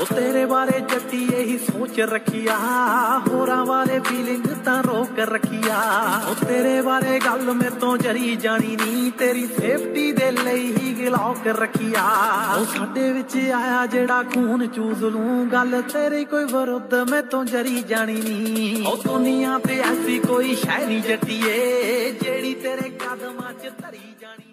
तेरे बारे जट्टी यही सोच रखिया, होरा वाले फीलिंग तां रोक रखिया। तेरे बारे गल में तो जरी जानी नी, तेरी सेफ्टी दे लई ही गिलौक रखिया। साडे विच आया जेड़ा खून चूस लूं, गल तेरी कोई विरुद्ध में तो जरी जानी नी। दुनिया ते ऐसी कोई शै नी जट्टिए, जेड़ी तेरे कदमां च धरी जानी।